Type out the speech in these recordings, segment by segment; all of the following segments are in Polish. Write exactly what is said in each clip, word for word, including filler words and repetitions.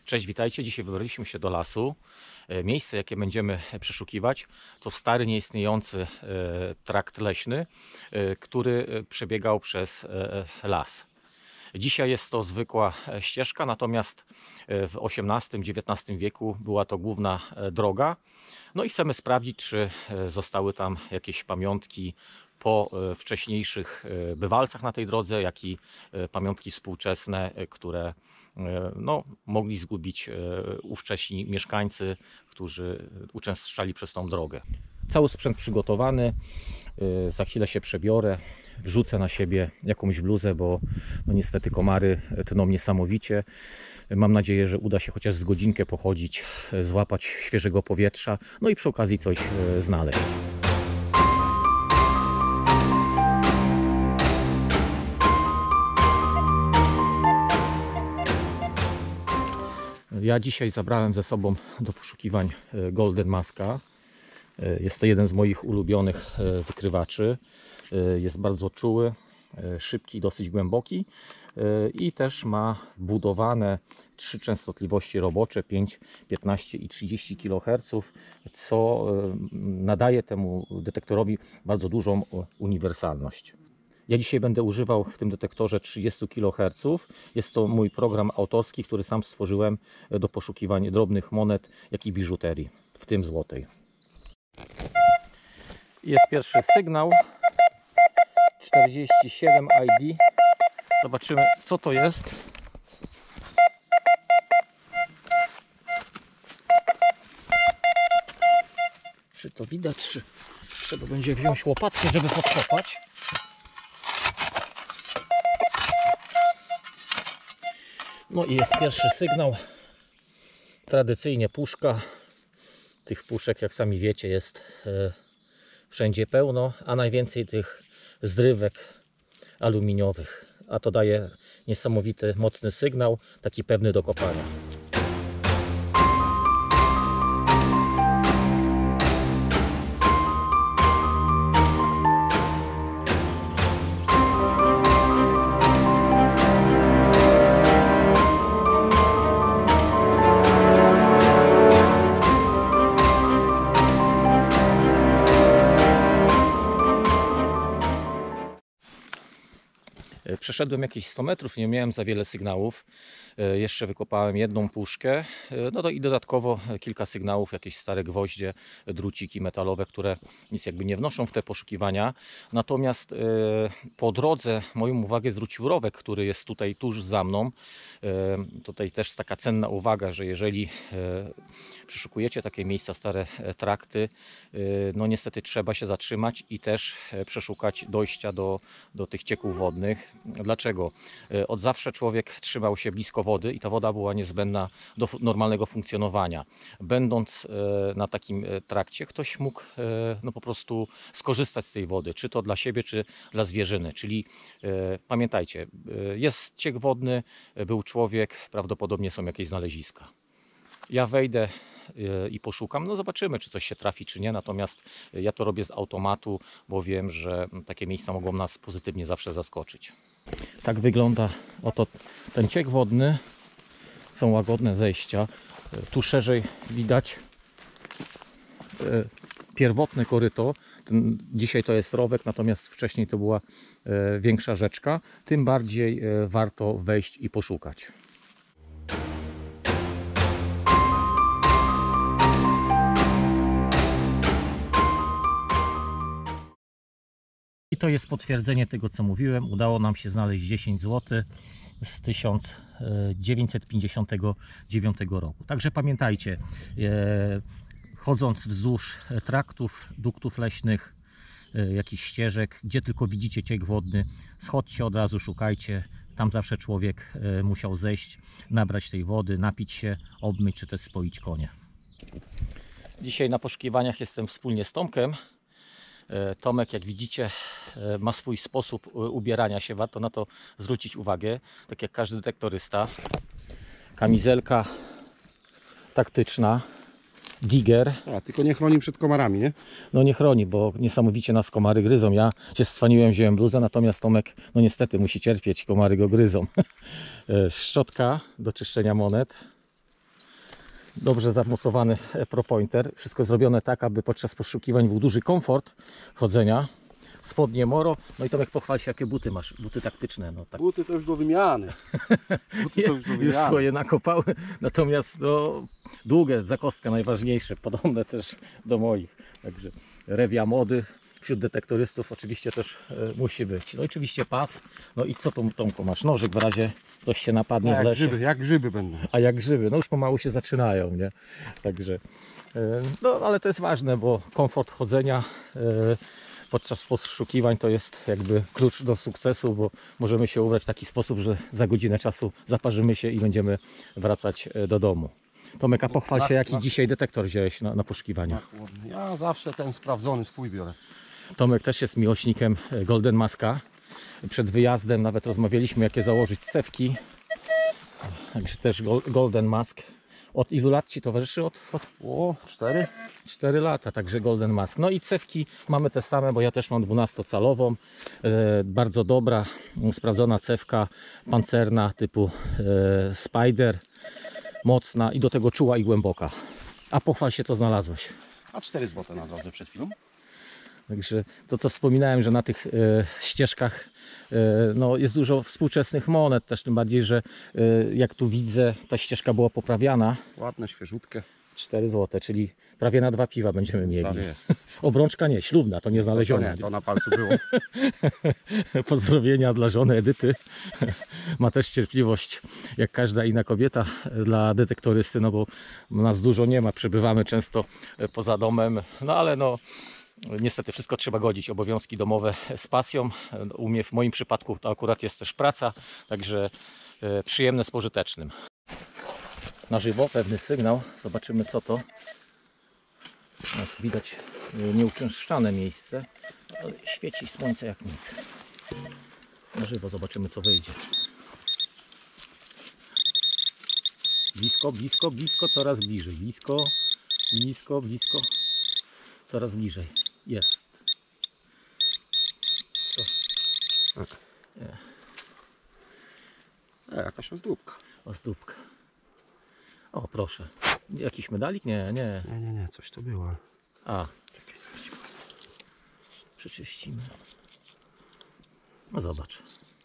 Cześć, witajcie. Dzisiaj wybraliśmy się do lasu. Miejsce, jakie będziemy przeszukiwać, to stary, nieistniejący trakt leśny, który przebiegał przez las. Dzisiaj jest to zwykła ścieżka, natomiast w osiemnastym dziewiętnastym wieku była to główna droga. No i chcemy sprawdzić, czy zostały tam jakieś pamiątki po wcześniejszych bywalcach na tej drodze, jak i pamiątki współczesne, które no, mogli zgubić ówcześni mieszkańcy, którzy uczęszczali przez tą drogę. Cały sprzęt przygotowany, za chwilę się przebiorę, wrzucę na siebie jakąś bluzę, bo no niestety komary tną niesamowicie. Mam nadzieję, że uda się chociaż z godzinkę pochodzić, złapać świeżego powietrza, no i przy okazji coś znaleźć. Ja dzisiaj zabrałem ze sobą do poszukiwań Golden Maska. Jest to jeden z moich ulubionych wykrywaczy. Jest bardzo czuły, szybki, dosyć głęboki i też ma wbudowane trzy częstotliwości robocze pięć, piętnaście i trzydzieści kiloherców, co nadaje temu detektorowi bardzo dużą uniwersalność. Ja dzisiaj będę używał w tym detektorze trzydzieści kiloherców. Jest to mój program autorski, który sam stworzyłem do poszukiwań drobnych monet, jak i biżuterii, w tym złotej. Jest pierwszy sygnał czterdzieści siedem I D. Zobaczymy, co to jest. Czy to widać, czy trzeba będzie wziąć łopatkę, żeby podkopać. No i jest pierwszy sygnał. Tradycyjnie puszka. Tych puszek, jak sami wiecie, jest e, wszędzie pełno, a najwięcej tych zrywek aluminiowych. A to daje niesamowity, mocny sygnał, taki pewny do kopania. Przeszedłem jakieś sto metrów, nie miałem za wiele sygnałów. Jeszcze wykopałem jedną puszkę, no to i dodatkowo kilka sygnałów, jakieś stare gwoździe, druciki metalowe, które nic jakby nie wnoszą w te poszukiwania. Natomiast po drodze moją uwagę zwrócił rowek, który jest tutaj tuż za mną. Tutaj też taka cenna uwaga, że jeżeli przeszukujecie takie miejsca, stare trakty, no niestety trzeba się zatrzymać i też przeszukać dojścia do, do tych cieków wodnych. Dlaczego? Od zawsze człowiek trzymał się blisko wody i ta woda była niezbędna do normalnego funkcjonowania. Będąc na takim trakcie, ktoś mógł no po prostu skorzystać z tej wody, czy to dla siebie, czy dla zwierzyny. Czyli pamiętajcie, jest ciek wodny, był człowiek, prawdopodobnie są jakieś znaleziska. Ja wejdę i poszukam, no zobaczymy, czy coś się trafi, czy nie, natomiast ja to robię z automatu, bo wiem, że takie miejsca mogą nas pozytywnie zawsze zaskoczyć. Tak wygląda oto ten ciek wodny, są łagodne zejścia, tu szerzej widać pierwotne koryto. Dzisiaj to jest rowek, natomiast wcześniej to była większa rzeczka, tym bardziej warto wejść i poszukać. I to jest potwierdzenie tego, co mówiłem. Udało nam się znaleźć dziesięć złotych z tysiąc dziewięćset pięćdziesiątego dziewiątego roku. Także pamiętajcie, chodząc wzdłuż traktów, duktów leśnych, jakichś ścieżek, gdzie tylko widzicie ciek wodny, schodźcie od razu, szukajcie. Tam zawsze człowiek musiał zejść, nabrać tej wody, napić się, obmyć czy też spoić konie. Dzisiaj na poszukiwaniach jestem wspólnie z Tomkiem. Tomek, jak widzicie, ma swój sposób ubierania się, warto na to zwrócić uwagę, tak jak każdy detektorysta. Kamizelka taktyczna, Digger. A, tylko nie chroni przed komarami, nie? No nie chroni, bo niesamowicie nas komary gryzą. Ja się stwaniłem, wziąłem bluzę, natomiast Tomek, no niestety musi cierpieć, komary go gryzą. Szczotka do czyszczenia monet. dobrze zamocowany ProPointer. Wszystko zrobione tak, aby podczas poszukiwań był duży komfort chodzenia. Spodnie Moro. No i Tomek, pochwal się, jakie buty masz. Buty taktyczne. No, tak. Buty to już do wymiany. Buty to już do Już wymiany. swoje nakopały. Natomiast no, długie, zakostka najważniejsze. Podobne też do moich. Także rewia mody. Wśród detektorystów oczywiście też e, musi być. No i oczywiście pas. No i co tu, Tomku, masz? Nożyk w razie ktoś się napadnie No, w jak lesie. grzyby, jak grzyby będą. A jak grzyby, no już pomału się zaczynają, nie? Także, e, no ale to jest ważne, bo komfort chodzenia e, podczas poszukiwań to jest jakby klucz do sukcesu, bo możemy się ubrać w taki sposób, że za godzinę czasu zaparzymy się i będziemy wracać e, do domu. Tomek, a pochwal się, jaki na- dzisiaj detektor wziąłeś na, na poszukiwania. Ja zawsze ten sprawdzony swój biorę. Tomek też jest miłośnikiem Golden Maska. Przed wyjazdem nawet rozmawialiśmy, jakie założyć cewki. Także też Golden Mask. Od ilu lat Ci towarzyszy? Od, od O, cztery? cztery lata, także Golden Mask. No i cewki mamy te same, bo ja też mam dwunastocalową. E, bardzo dobra, sprawdzona cewka pancerna typu e, Spider. Mocna i do tego czuła i głęboka. A pochwal się, co znalazłeś. A cztery złote na drodze przed chwilą. Także to, co wspominałem, że na tych e, ścieżkach e, no, jest dużo współczesnych monet, też tym bardziej, że e, jak tu widzę, ta ścieżka była poprawiana. Ładne, świeżutkie. cztery złote, czyli prawie na dwa piwa będziemy mieli. Prawie jest. Obrączka nie, ślubna, to nie To znaleziona. nie, to na palcu było. Pozdrowienia dla żony Edyty. Ma też cierpliwość, jak każda inna kobieta, dla detektorysty, no bo nas dużo nie ma, przebywamy często poza domem, no ale no niestety wszystko trzeba godzić, obowiązki domowe z pasją. U mnie w moim przypadku to akurat jest też praca, także e, przyjemne z pożytecznym. Na żywo pewny sygnał, zobaczymy co to. No, widać e, nieuczęszczane miejsce, ale świeci słońce jak nic. Na żywo zobaczymy co wyjdzie. Blisko, blisko, blisko, coraz bliżej. Blisko, blisko, blisko, coraz bliżej. Jest. Co? Tak. Nie. E, jakaś ozdóbka. Ozdóbka. O, proszę. Jakiś medalik? Nie, nie. Nie, nie, nie, coś to było. A. Przeczyścimy. No zobacz.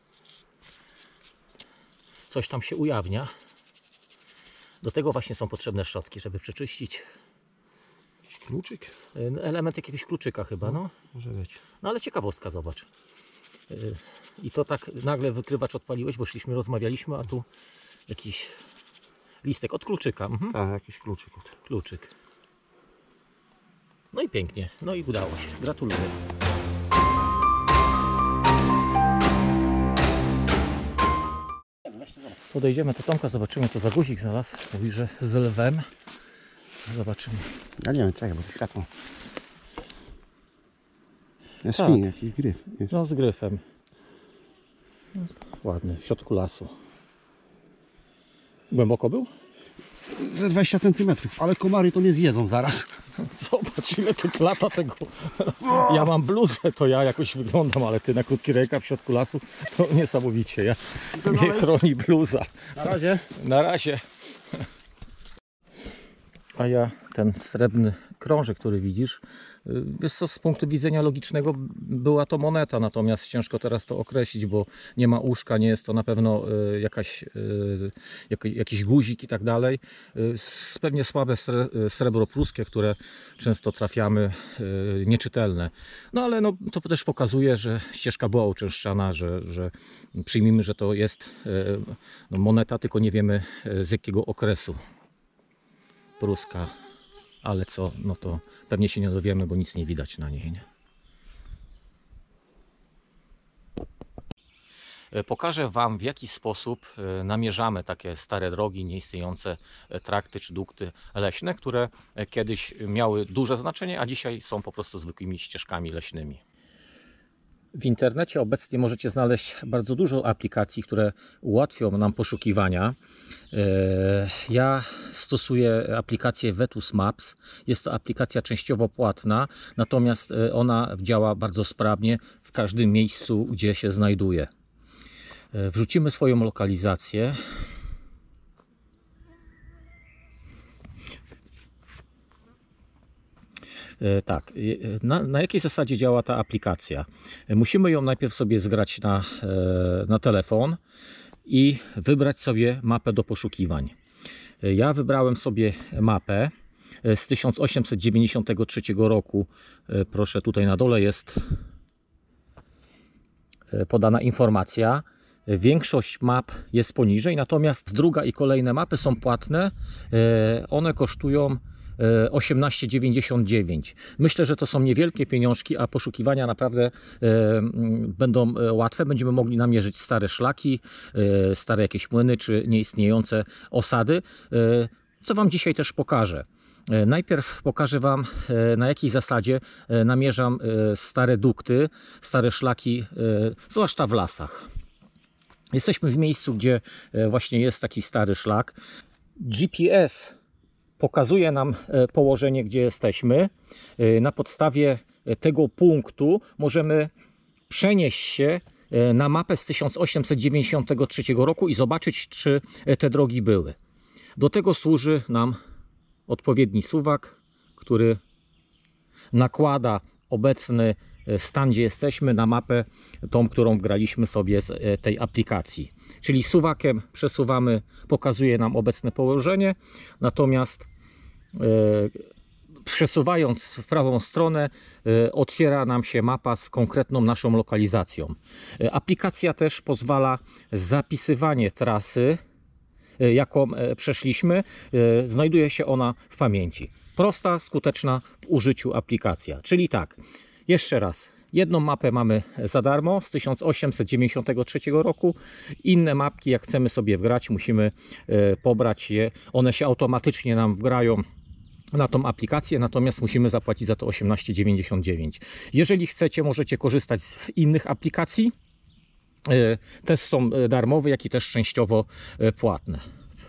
Coś tam się ujawnia. Do tego właśnie są potrzebne szczotki, żeby przeczyścić. Jakiś kluczyk? Element jakiegoś kluczyka chyba, no. Może być. No ale ciekawostka, zobacz. Yy, I to tak nagle wykrywacz odpaliłeś, bo szliśmy, rozmawialiśmy, a tu jakiś listek od kluczyka. Mhm. Tak, jakiś kluczyk. Od... Kluczyk. No i pięknie. No i udało się. Gratuluję. Podejdziemy do Tomka, zobaczymy co za guzik znalazł. Mówi, że z lwem. Zobaczymy. Ja nie wiem, czekaj, bo to światło. Jest Tak. fin, jakiś gryf. Jest. No z gryfem. No, ładny, w środku lasu. Głęboko był? Ze dwadzieścia centymetrów, ale komary to nie zjedzą zaraz. Zobacz ile tu lata tego. Ja mam bluzę, to ja jakoś wyglądam, ale ty na krótki rękaw w środku lasu to niesamowicie. Ja, mnie chroni bluza. Na razie. Na razie. A ja ten srebrny krążek, który widzisz, wiesz co, z punktu widzenia logicznego była to moneta, natomiast ciężko teraz to określić, bo nie ma uszka, nie jest to na pewno y, jakaś, y, jak, jakiś guzik i tak dalej. Y, pewnie słabe sre, srebro pruskie, które często trafiamy, y, nieczytelne. No ale no, to też pokazuje, że ścieżka była uczęszczana, że, że przyjmijmy, że to jest y, no, moneta, tylko nie wiemy y, z jakiego okresu. Pruska, ale co, no to pewnie się nie dowiemy, bo nic nie widać na niej. Nie? Pokażę Wam, w jaki sposób namierzamy takie stare drogi, nieistniejące trakty czy dukty leśne, które kiedyś miały duże znaczenie, a dzisiaj są po prostu zwykłymi ścieżkami leśnymi. W internecie obecnie możecie znaleźć bardzo dużo aplikacji, które ułatwią nam poszukiwania. Ja stosuję aplikację Vetus Maps. Jest to aplikacja częściowo płatna, natomiast ona działa bardzo sprawnie w każdym miejscu, gdzie się znajduje. Wrzucimy swoją lokalizację. Tak, na, na jakiej zasadzie działa ta aplikacja? Musimy ją najpierw sobie zgrać na, na telefon i wybrać sobie mapę do poszukiwań. Ja wybrałem sobie mapę z tysiąc osiemset dziewięćdziesiątego trzeciego roku. Proszę, tutaj na dole jest podana informacja. Większość map jest poniżej, natomiast druga i kolejne mapy są płatne. One kosztują osiemnaście dziewięćdziesiąt dziewięć. Myślę, że to są niewielkie pieniążki, a poszukiwania naprawdę będą łatwe. Będziemy mogli namierzyć stare szlaki, stare jakieś młyny czy nieistniejące osady, co Wam dzisiaj też pokażę. Najpierw pokażę Wam, na jakiej zasadzie namierzam stare dukty, stare szlaki, zwłaszcza w lasach. Jesteśmy w miejscu, gdzie właśnie jest taki stary szlak. G P S pokazuje nam położenie, gdzie jesteśmy. Na podstawie tego punktu możemy przenieść się na mapę z tysiąc osiemset dziewięćdziesiątego trzeciego roku i zobaczyć, czy te drogi były. Do tego służy nam odpowiedni suwak, który nakłada obecny stan, gdzie jesteśmy, na mapę tą, którą wgraliśmy sobie z tej aplikacji. Czyli suwakiem przesuwamy, pokazuje nam obecne położenie, natomiast e, przesuwając w prawą stronę e, otwiera nam się mapa z konkretną naszą lokalizacją. E, aplikacja też pozwala zapisywanie trasy, e, jaką e, przeszliśmy. E, znajduje się ona w pamięci. Prosta, skuteczna w użyciu aplikacja. Czyli tak, jeszcze raz, jedną mapę mamy za darmo z tysiąc osiemset dziewięćdziesiątego trzeciego roku. Inne mapki, jak chcemy sobie wgrać, musimy pobrać je. One się automatycznie nam wgrają na tą aplikację, natomiast musimy zapłacić za to osiemnaście dziewięćdziesiąt dziewięć. Jeżeli chcecie, możecie korzystać z innych aplikacji. Te są darmowe, jak i też częściowo płatne.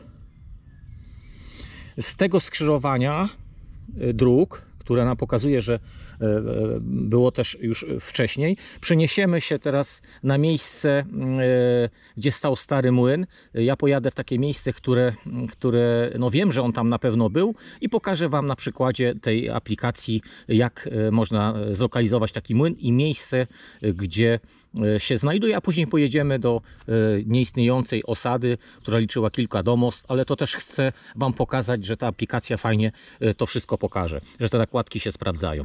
Z tego skrzyżowania dróg, które nam pokazuje, że było też już wcześniej, przeniesiemy się teraz na miejsce, gdzie stał stary młyn. Ja pojadę w takie miejsce, które, które no wiem, że on tam na pewno był, i pokażę Wam na przykładzie tej aplikacji, jak można zlokalizować taki młyn i miejsce, gdzie się znajduje, a później pojedziemy do nieistniejącej osady, która liczyła kilka domostw, ale to też chcę Wam pokazać, że ta aplikacja fajnie to wszystko pokaże, że te nakładki się sprawdzają.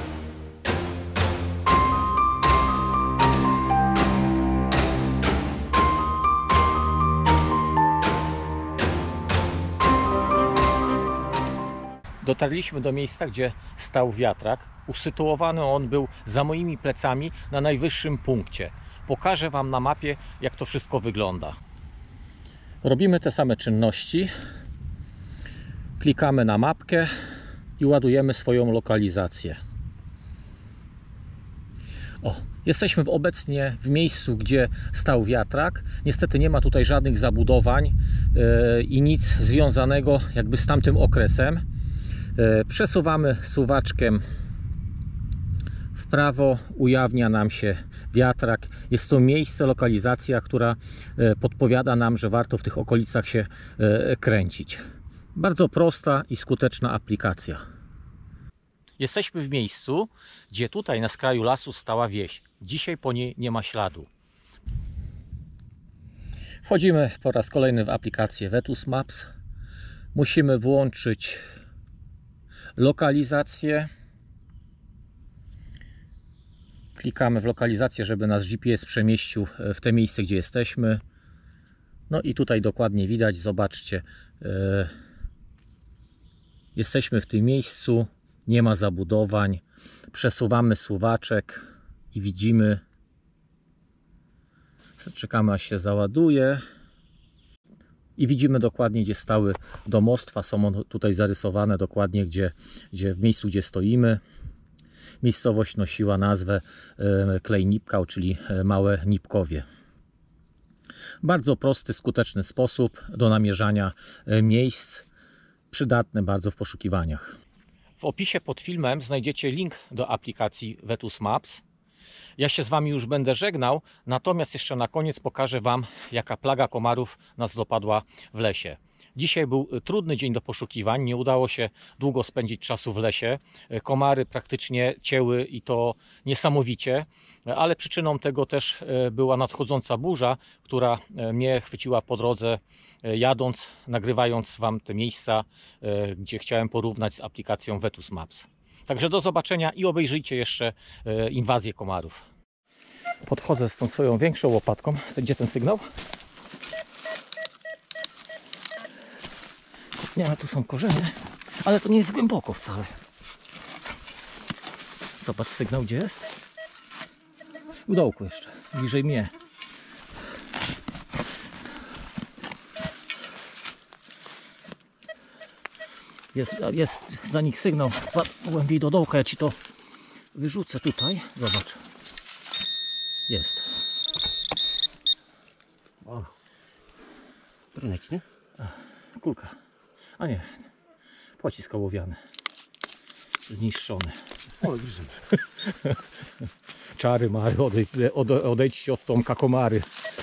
Dotarliśmy do miejsca, gdzie stał wiatrak. Usytuowany on był za moimi plecami na najwyższym punkcie. Pokażę Wam na mapie, jak to wszystko wygląda. Robimy te same czynności. Klikamy na mapkę i ładujemy swoją lokalizację. O, jesteśmy obecnie w miejscu, gdzie stał wiatrak. Niestety nie ma tutaj żadnych zabudowań yy, i nic związanego jakby z tamtym okresem. Przesuwamy suwaczkiem w prawo, ujawnia nam się wiatrak. Jest to miejsce, lokalizacja, która podpowiada nam, że warto w tych okolicach się kręcić. Bardzo prosta i skuteczna aplikacja. Jesteśmy w miejscu, gdzie tutaj na skraju lasu stała wieś. Dzisiaj po niej nie ma śladu. Wchodzimy po raz kolejny w aplikację Vetus Maps. Musimy włączyć lokalizację. Klikamy w lokalizację, żeby nas G P S przemieścił w te miejsce, gdzie jesteśmy. No i tutaj dokładnie widać, zobaczcie, yy, jesteśmy w tym miejscu, nie ma zabudowań. Przesuwamy suwaczek i widzimy, czekamy aż się załaduje. I widzimy dokładnie, gdzie stały domostwa. Są one tutaj zarysowane dokładnie, gdzie, gdzie w miejscu, gdzie stoimy. Miejscowość nosiła nazwę Klej Nipkał, czyli Małe Nipkowie. Bardzo prosty, skuteczny sposób do namierzania miejsc. Przydatny bardzo w poszukiwaniach. W opisie pod filmem znajdziecie link do aplikacji Vetus Maps. Ja się z Wami już będę żegnał, natomiast jeszcze na koniec pokażę Wam, jaka plaga komarów nas dopadła w lesie. Dzisiaj był trudny dzień do poszukiwań, nie udało się długo spędzić czasu w lesie. Komary praktycznie cięły i to niesamowicie, ale przyczyną tego też była nadchodząca burza, która mnie chwyciła po drodze jadąc, nagrywając Wam te miejsca, gdzie chciałem porównać z aplikacją Vetus Maps. Także do zobaczenia i obejrzyjcie jeszcze inwazję komarów. Podchodzę z tą swoją większą łopatką. Gdzie ten sygnał? Nie, ale tu są korzenie, ale to nie jest głęboko wcale. Zobacz sygnał, gdzie jest? W dołku jeszcze, bliżej mnie. Jest, jest za nich sygnał głębiej do dołka, ja Ci to wyrzucę tutaj. Zobacz. Jest. O. Brynek, nie? Kulka. A nie. Pocisk ołowiany. Zniszczony. O, gryzem. Czary mary, odejdź, ode, odejdźcie od Tomka komary.